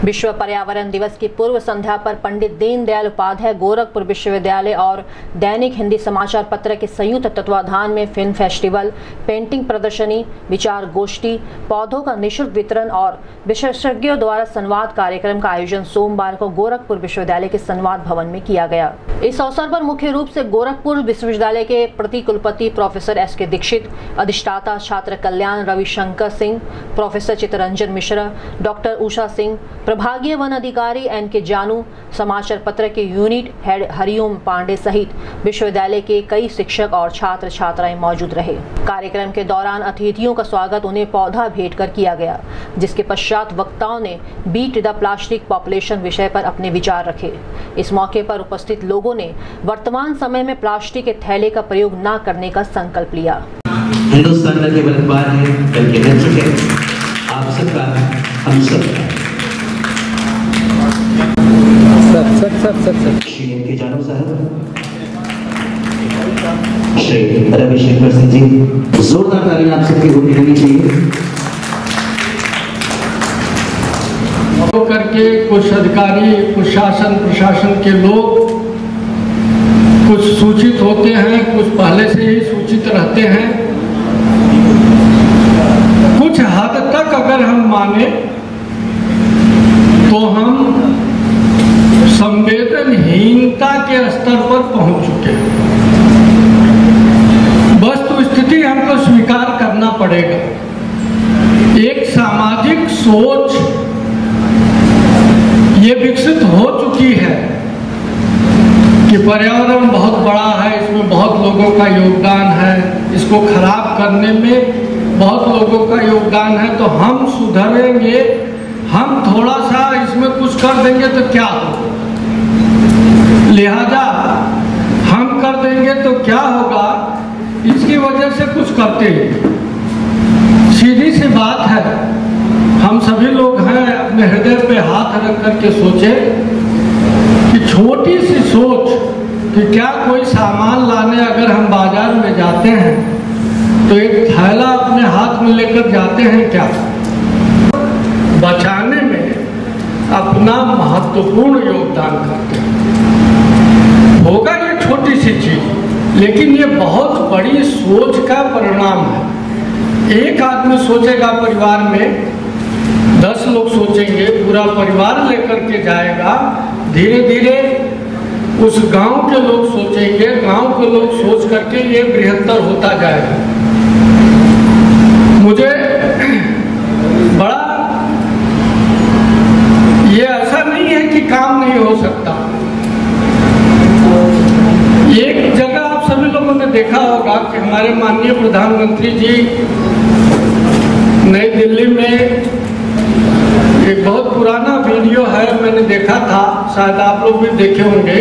विश्व पर्यावरण दिवस की पूर्व संध्या पर पंडित दीनदयाल उपाध्याय गोरखपुर विश्वविद्यालय और दैनिक हिंदी समाचार पत्र के संयुक्त तत्वाधान में फिल्म फेस्टिवल, पेंटिंग प्रदर्शनी, विचार गोष्ठी, पौधों का निःशुल्क वितरण और विशेषज्ञों द्वारा संवाद कार्यक्रम का आयोजन सोमवार को गोरखपुर विश्वविद्यालय के संवाद भवन में किया गया। इस अवसर पर मुख्य रूप से गोरखपुर विश्वविद्यालय के प्रति कुलपति प्रोफेसर एस.के. दीक्षित, अधिष्ठाता छात्र कल्याण रविशंकर सिंह, प्रोफेसर चित्तरंजन मिश्रा, डॉक्टर उषा सिंह, प्रभागीय वन अधिकारी एन.के. जानू, समाचार पत्र के यूनिट हेड हरिओम पांडे सहित विश्वविद्यालय के कई शिक्षक और छात्र छात्राएं मौजूद रहे। कार्यक्रम के दौरान अतिथियों का स्वागत उन्हें पौधा भेंट कर किया गया, जिसके पश्चात वक्ताओं ने बीट द प्लास्टिक पॉपुलेशन विषय पर अपने विचार रखे। इस मौके पर उपस्थित लोगों ने वर्तमान समय में प्लास्टिक के थैले का प्रयोग न करने का संकल्प लिया। हिंदुस्तान का केवल एक बार है, बल्कि रह चुके आप सबका, हम सबका। श्री एन.के. जानू साहब, श्री रविशंकर सिंह जी, जोरदार ताली आप सबकी होनी चाहिए। करके कुछ अधिकारी, कुछ शासन प्रशासन के लोग कुछ सूचित होते हैं, कुछ पहले से ही सूचित रहते हैं। कुछ हद तक अगर हम माने तो हम संवेदनहीनता के स्तर पर पहुंच चुके हैं। वस्तु स्थिति हमको स्वीकार करना पड़ेगा। एक सामाजिक सोच ये विकसित हो चुकी है कि पर्यावरण बहुत बड़ा है, इसमें बहुत लोगों का योगदान है, इसको खराब करने में बहुत लोगों का योगदान है, तो हम सुधरेंगे, हम थोड़ा सा इसमें कुछ कर देंगे तो क्या होगा, लिहाजा हम कर देंगे तो क्या होगा, इसकी वजह से कुछ करते हैं। सीधी सी बात है, हम सभी लोग हैं, अपने हृदय पे हाथ रख करके सोचे कि छोटी सी सोच कि क्या कोई सामान लाने अगर हम बाजार में जाते हैं तो एक थैला अपने हाथ में लेकर जाते हैं, क्या बचाने में अपना महत्वपूर्ण योगदान करते हैं। होगा ये छोटी सी चीज, लेकिन ये बहुत बड़ी सोच का परिणाम है। एक आदमी सोचेगा, परिवार में 10 लोग सोचेंगे, पूरा परिवार लेकर के जाएगा, धीरे धीरे उस गांव के लोग सोचेंगे, गांव के लोग सोच करके ये बृहत्तर होता जाएगा। मुझे बड़ा, ये ऐसा नहीं है कि काम नहीं हो सकता। एक जगह आप सभी लोगों ने देखा होगा कि हमारे माननीय प्रधानमंत्री जी नई दिल्ली में, एक बहुत पुराना वीडियो है, मैंने देखा था, शायद आप लोग भी देखे होंगे,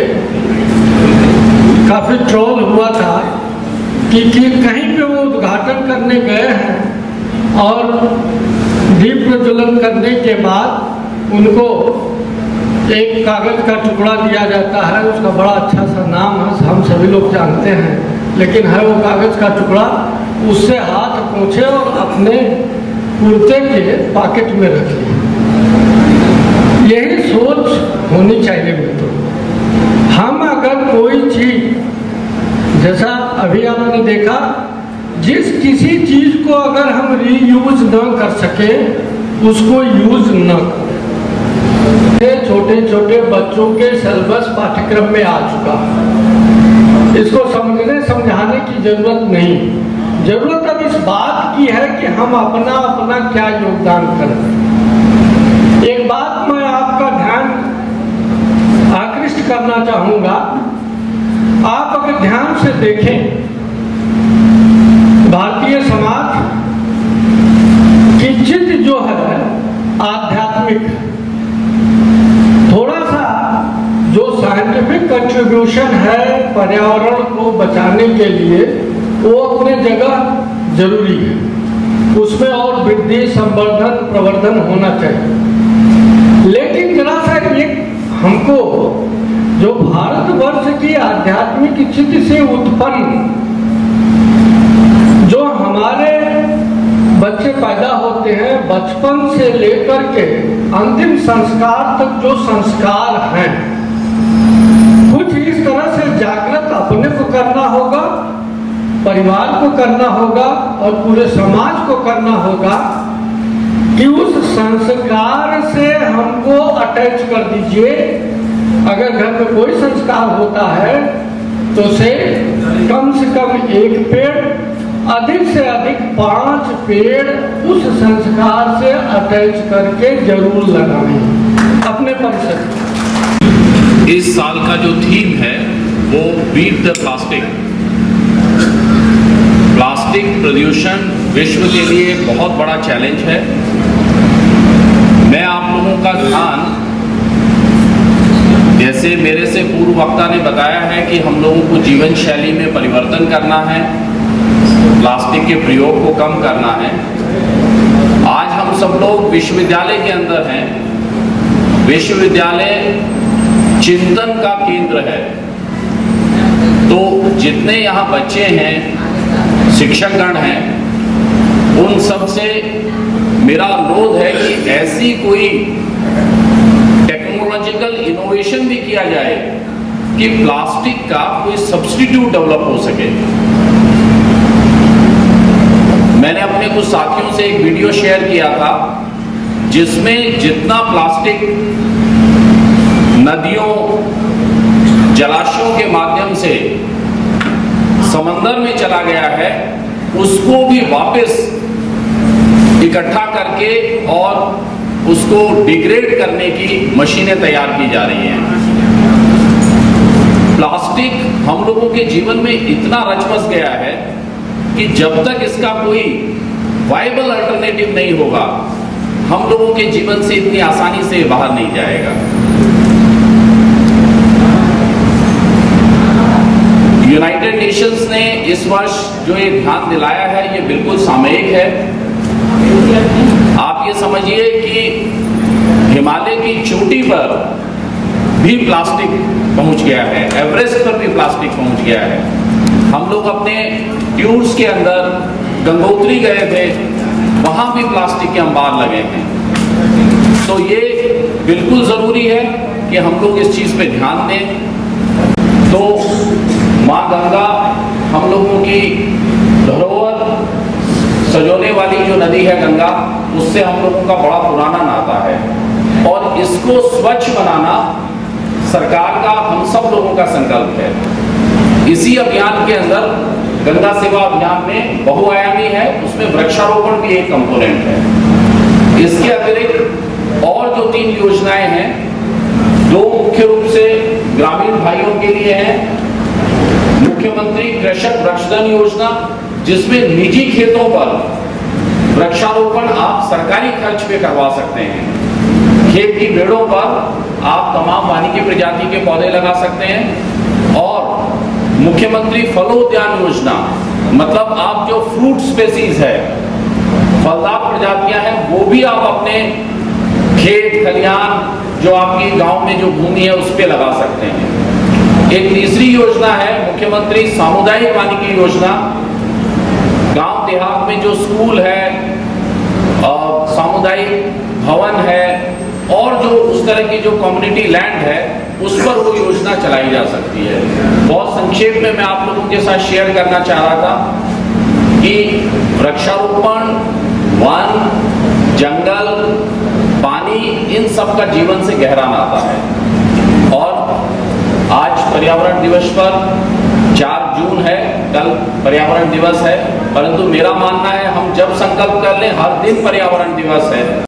काफी ट्रोल हुआ था कि कहीं पे वो उद्घाटन करने गए हैं और दीप प्रज्वलन करने के बाद उनको एक कागज का टुकड़ा दिया जाता है, उसका बड़ा अच्छा सा नाम है, हम सभी लोग जानते हैं, लेकिन है वो कागज का टुकड़ा, उससे हाथ पोंछे और अपने कुर्ते के पॉकेट में रखिए। यही सोच होनी चाहिए मित्रों। हम अगर कोई चीज, जैसा अभी आपने देखा, जिस किसी चीज को अगर हम रीयूज न कर सके उसको यूज न करें। छोटे छोटे बच्चों के सिलेबस पाठ्यक्रम में आ चुका है, इसको समझने समझाने की जरूरत नहीं। जरूरत अब इस बात की है कि हम अपना अपना क्या योगदान करें। एक बात मैं आपका ध्यान आकृष्ट करना चाहूंगा। आप अगर ध्यान से देखें, भारतीय समाज की जिद जो है आध्यात्मिक, थोड़ा सा जो साइंटिफिक कंट्रीब्यूशन है पर्यावरण को बचाने के लिए, वो अपने जगह जरूरी है, उसमें और वृद्धि, संवर्धन, प्रवर्धन होना चाहिए। लेकिन जरा सा एक हमको जो भारतवर्ष की आध्यात्मिक चित्त से उत्पन्न जो हमारे बच्चे पैदा होते हैं, बचपन से लेकर के अंतिम संस्कार तक जो संस्कार हैं, कुछ इस तरह से जागृत अपने को करना होगा, परिवार को करना होगा और पूरे समाज को करना होगा कि उस संस्कार से हमको अटैच कर दीजिए। अगर घर में कोई संस्कार होता है तो उसे कम से कम 1 पेड़, अधिक से अधिक 5 पेड़ उस संस्कार से अटैच करके जरूर लगाएं अपने परिसर। इस साल का जो थीम है वो बीट द प्लास्टिक। प्लास्टिक प्रदूषण विश्व के लिए बहुत बड़ा चैलेंज है। मैं आप लोगों का ध्यान, जैसे मेरे से पूर्व वक्ता ने बताया है कि हम लोगों को जीवन शैली में परिवर्तन करना है, प्लास्टिक के प्रयोग को कम करना है। आज हम सब लोग विश्वविद्यालय के अंदर हैं। विश्वविद्यालय चिंतन का केंद्र है, तो जितने यहाँ बच्चे हैं, शिक्षकगण हैं, उन सब से मेरा अनुरोध है कि ऐसी कोई टेक्नोलॉजिकल इनोवेशन भी किया जाए कि प्लास्टिक का कोई सब्स्टिट्यूट डेवलप हो सके। मैंने अपने कुछ साथियों से एक वीडियो शेयर किया था जिसमें जितना प्लास्टिक नदियों, जलाशयों के माध्यम से समंदर में चला गया है, उसको भी वापस इकट्ठा करके और उसको डिग्रेड करने की मशीनें तैयार की जा रही हैं। प्लास्टिक हम लोगों के जीवन में इतना रच बस गया है कि जब तक इसका कोई वायबल अल्टरनेटिव नहीं होगा, हम लोगों के जीवन से इतनी आसानी से बाहर नहीं जाएगा। यूनाइटेड नेशंस ने इस वर्ष जो ये ध्यान दिलाया है, ये बिल्कुल सामयिक है। आप ये समझिए कि हिमालय की चोटी पर भी प्लास्टिक पहुंच गया है, एवरेस्ट पर भी प्लास्टिक पहुंच गया है। हम लोग अपने ट्यूब्स के अंदर गंगोत्री गए थे, वहां भी प्लास्टिक के अंबार लगे हैं। तो ये बिल्कुल जरूरी है कि हम लोग इस चीज पे ध्यान दें। तो माँ गंगा हम लोगों की धरोहर सजोने वाली जो नदी है गंगा, उससे हम लोगों का बड़ा पुराना नाता है और इसको स्वच्छ बनाना सरकार का, हम सब लोगों का संकल्प है। इसी अभियान के अंदर गंगा सेवा अभियान में बहुआयामी है, उसमें वृक्षारोपण भी एक कंपोनेंट है। इसके अतिरिक्त और जो 3 योजनाएं हैं, 2 मुख्य रूप से ग्रामीण भाइयों के लिए हैं। मुख्यमंत्री कृषक वृक्षधन योजना, जिसमें निजी खेतों पर वृक्षारोपण आप सरकारी खर्च पे करवा सकते हैं। खेत की बेड़ों पर आप तमाम वानिकी प्रजाति के पौधे लगा सकते हैं। और मुख्यमंत्री फलोद्यान योजना, मतलब आप जो फ्रूट स्पेसीज है, फलदार प्रजातियां हैं, वो भी आप अपने खेत खलिहान, जो आपकी गांव में जो भूमि है, उस पे लगा सकते हैं। एक तीसरी योजना है मुख्यमंत्री सामुदायिक वानिकी योजना। गांव देहात में जो स्कूल है, सामुदायिक भवन है और जो उस तरह की जो कम्युनिटी लैंड है, उस पर वो योजना चलाई जा सकती है। बहुत संक्षेप में मैं आप लोगों के साथ शेयर करना चाह रहा था कि वृक्षारोपण, वन, जंगल, पानी, इन सब का जीवन से गहरा नाता है। और आज पर्यावरण दिवस पर 4 जून है, कल पर्यावरण दिवस है, परंतु मेरा मानना है हम जब संकल्प कर लें, हर दिन पर्यावरण दिवस है।